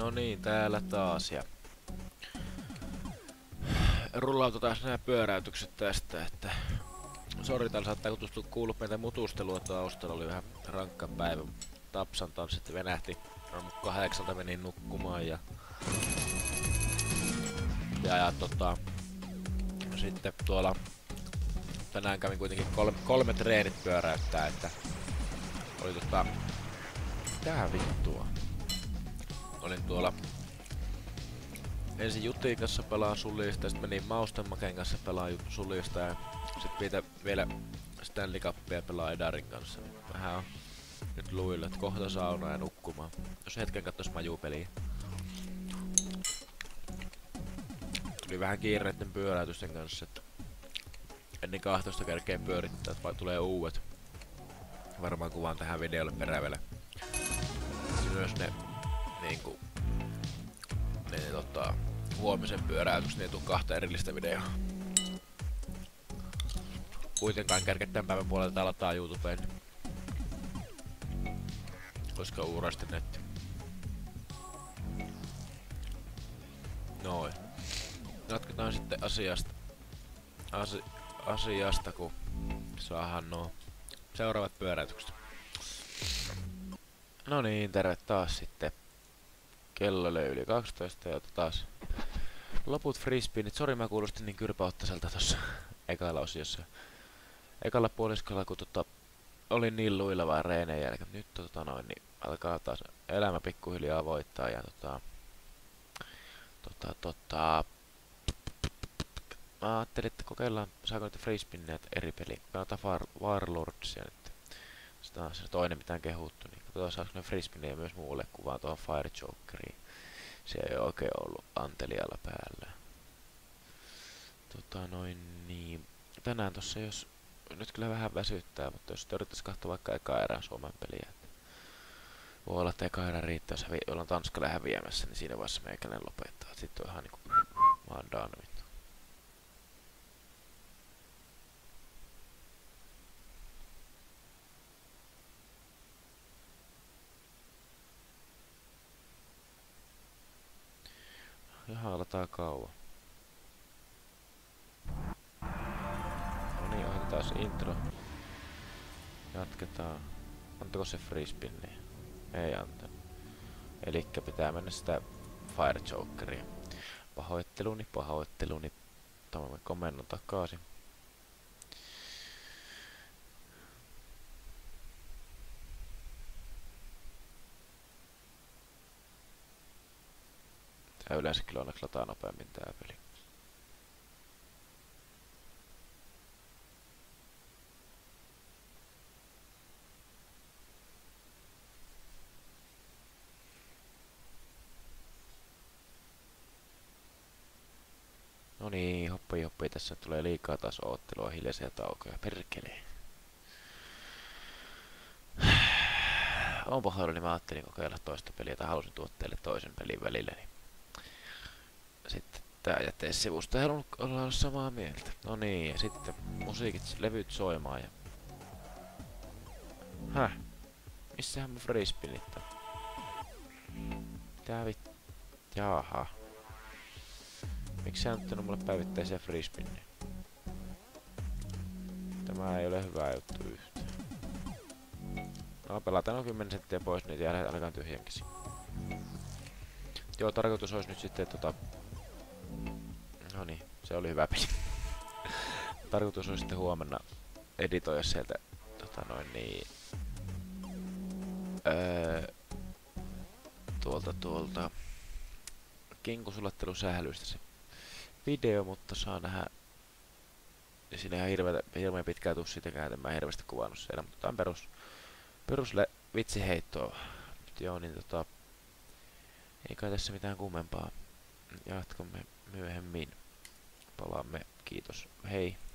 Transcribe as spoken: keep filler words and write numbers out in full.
No niin, täällä taas ja rullautetaan nämä pyöräytykset tästä, että sori, täällä saattaa kutustua kuulua meitä mutustelua taustalla, oli vähän rankka päivä. Tapsan tanssit venähti, aamu kahdeksalta menin nukkumaan ja ja, ja tota sitten tuolla tänään kävin kuitenkin kolme, kolme treenit pyöräyttää, että oli tota tää vittua. Olin tuolla ensin Jutin kanssa pelaa sulista, sitten menin Maustenmaken kanssa pelaa sulista ja sit pitää vielä Stanley Cupia pelaa Edarin kanssa. Vähän on nyt luilla, että kohta sauna ja nukkumaan. Jos hetken katsois majupeliä. Tuli vähän kiireitten pyöräytysten kanssa, että ennen kahtoista kerkeen pyörittää, että vai tulee uudet. Varmaan kuvaan tähän videolle perävele. Myös ne niinku ne tota huomisen pyöräytykset, niin ei tuu kahta erillistä videoa. Kuitenkaan kärke tän päivän puolelta lataa YouTubeen. Koska uurasti netti. Noin. Jatketaan sitten asiasta. Asi asiasta, kun saadaan nuo seuraavat pyöräytykset. No niin, terve taas sitten. Kello oli yli kaksitoista ja taas loput frisbeenit. Sori, mä kuulostin niin kyrpäottaiselta tossa ekalla osiossa. Ekalla puoliskolla, kun tota olin niin luilla vaan reeneen jälkeen. Nyt tota noin, niin alkaa taas elämä pikkuhiljaa voittaa ja tota tota tota mä ajattelin, että kokeillaan, saako nyt frisbeenet eri peliin. Pelataan War Warlordsia nyt. Sitä on se toinen, mitä on kehuttu, niin katsotaan saako ne frisbeenejä myös muulle kuvaan tuohon Fire Jokeriin. Se ei oikein ollut antelialla päällä. Tota noin niin. Tänään tossa jos nyt kyllä vähän väsyttää, mutta jos yrittäis katsoa vaikka eka erän Suomen peliä. Voi olla, että eka erä riittää, jos ollaan Tanskalle häviämässä, niin siinä vaiheessa meikäläinen lopettaa. Sitten on ihan niinku mä oon done vittu. Ihan aletaan kauan. No niin, otetaan se intro. Jatketaan. Antako se frisbeen? Ei antanut. Elikkä pitää mennä sitä Fire Jokeria. Pahoitteluni, pahoitteluni. Otamme komennon takaisin. Tää yleensä kyllä onneksi lataa nopeammin tää peli. No niin, hoppi hoppi, tässä tulee liikaa taas oottelua, hiljaisia taukoja, perkelee. On pahoillani, niin mä ajattelin kokeilla toista peliä, tai halusin tuoda teille toisen pelin välillä, niin sitten tää jäteissivusto ei halunnut olla samaa mieltä. No niin, ja sitten musiikit, levyt soimaan ja häh? Missähän mun frisbeenit on? Tää vittu. Jaha. Miksi sä antanut mulle päivittäisiä frisbeenejä? Tämä ei ole hyvä juttu yhtään. No pelataan on kymmenen senttiä pois, niin jäädään alkaa tyhjänkin. Joo, tarkoitus olisi nyt sitten tota no niin, se oli hyvä peli. Tarkoitus on sitten huomenna editoida sieltä tota noin niin öö, tuolta tuolta kinkusulattelusählyistä se video, mutta saa nähdä. Siinä ihan hirveä, hirveän pitkää tuu siitäkään, en mä hirveästi kuvannut siellä, mutta on perus perus vitsiheittoa. Joo, niin tota ei kai tässä mitään kummempaa. Jatkamme myöhemmin. Palaamme. Kiitos. Hei.